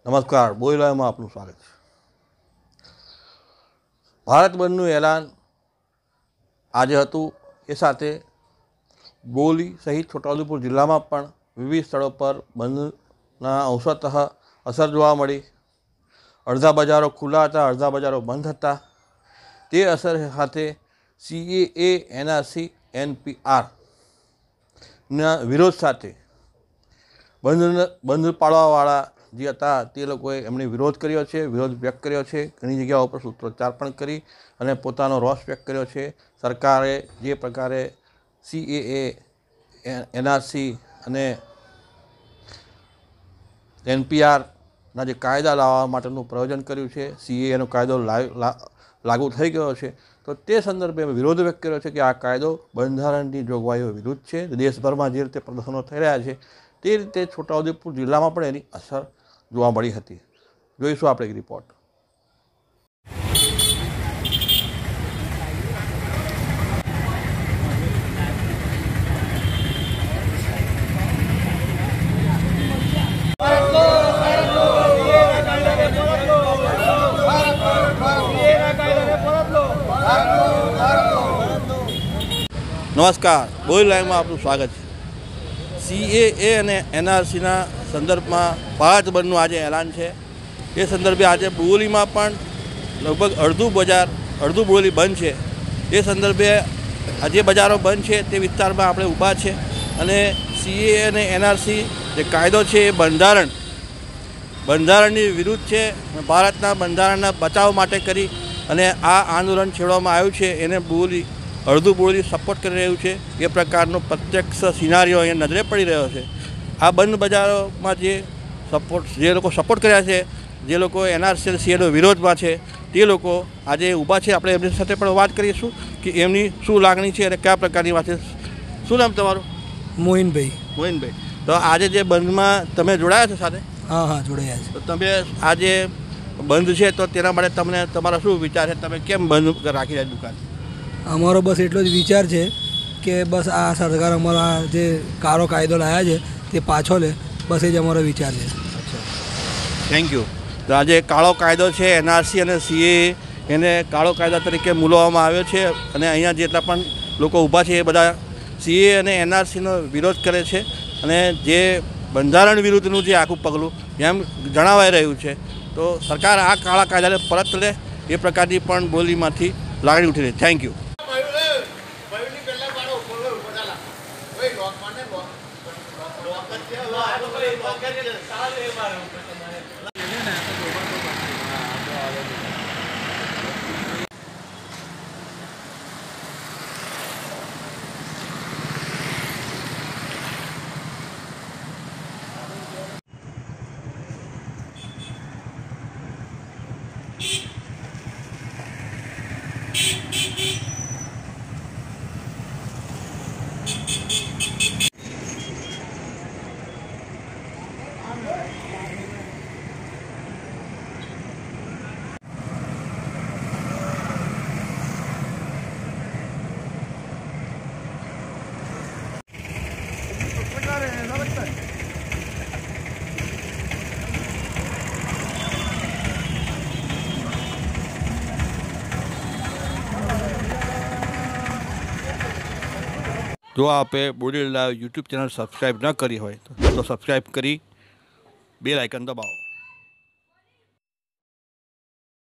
નમસ્કાર, બોયલામાં આપનું સ્વાગત છે। ભારત બંધનું એલાન આજે હતું। એ સાથે બોલી સહિત છોટાઉદેપુર જિલ્લામાં પણ વિવિધ સ્થળો પર બંધના અંશતઃ અસર જોવા મળી। અડધા બજારો ખુલ્લા હતા, અડધા બજારો બંધ હતા। તે અસર સાથે CAA, NRC, NPR ના વિરોધ સાથે બંધ પાળવાવાળા જે હતા તે લોકોએ એમણે વિરોધ કર્યો છે, વિરોધ વ્યક્ત કર્યો છે। ઘણી જગ્યાઓ પર સૂત્રોચ્ચાર પણ કરી અને પોતાનો રોષ વ્યક્ત કર્યો છે। સરકારે જે પ્રકારે CAA, NRC અને NPRના જે કાયદા લાવવા માટેનું પ્રયોજન કર્યું છે, CAAનો કાયદો લાગુ થઈ ગયો છે, તો તે સંદર્ભે વિરોધ વ્યક્ત કર્યો છે કે આ કાયદો બંધારણની જોગવાઈઓ વિરુદ્ધ છે। દેશભરમાં જે રીતે પ્રદર્શનો થઈ રહ્યા છે તે રીતે છોટાઉદેપુર જિલ્લામાં પણ એની અસર જોવા મળી હતી। જોઈશું આપણે એક રિપોર્ટ। નમસ્કાર, બોલ લાઈવમાં આપનું સ્વાગત છે। CAA અને NRCના સંદર્ભમાં ભારત બંધનું આજે એલાન છે। એ સંદર્ભે આજે બોરીમાં પણ લગભગ અડધું બોરી બંધ છે। એ સંદર્ભે આજે બજારો બંધ છે તે વિસ્તારમાં આપણે ઊભા છે અને CAA અને NRC જે કાયદો છે એ બંધારણની વિરુદ્ધ છે। ભારતના બંધારણના બચાવ માટે કરી અને આ આંદોલન છેડવામાં આવ્યું છે। એને અડધું બોલી સપોર્ટ કરી રહ્યું છે। એ પ્રકારનો પ્રત્યક્ષ સિનારીઓ અહીંયા નજરે પડી રહ્યો છે। આ બંધ બજારોમાં જે લોકો સપોર્ટ કર્યા છે, જે લોકો NRC અને CAAનો વિરોધમાં છે, તે લોકો આજે ઊભા છે। આપણે એમની સાથે પણ વાત કરીશું કે એમની શું લાગણી છે અને કયા પ્રકારની વાત છે। શું નામ તમારું? મોહિનભાઈ, તો આજે જે બંધમાં તમે જોડાયા છો સાથે? હા, જોડાયા છે। તો તમે આજે બંધ છે તો તેના માટે તમારો શું વિચાર છે? તમે કેમ બંધ રાખી રહ્યા દુકાન? અમારો બસ એટલો જ વિચાર છે કે બસ આ સરકાર અમારા જે કાળો કાયદો લાવ્યા છે તે પાછો લે, બસ એ જ અમારો વિચાર છે। Thank you. તો આજે કાળો કાયદો છે NRC અને CAA, એને કાળો કાયદા તરીકે મૂલવામાં આવ્યો છે અને અહીંયા જેટલા પણ લોકો ઊભા છે એ બધા CAA અને NRCનો વિરોધ કરે છે અને જે બંધારણ વિરુદ્ધનું જે આખું પગલું એમ જણાવાઈ રહ્યું છે, તો સરકાર આ કાળા કાયદાને પરત લે એ પ્રકારની પણ બોલીમાંથી લાગણી ઉઠી રહી। Thank you. જો આપે body live YouTube channel subscribe ન કરી હોય તો સબસ્ક્રાઈબ કરી બેલ આઇકન દબાવો।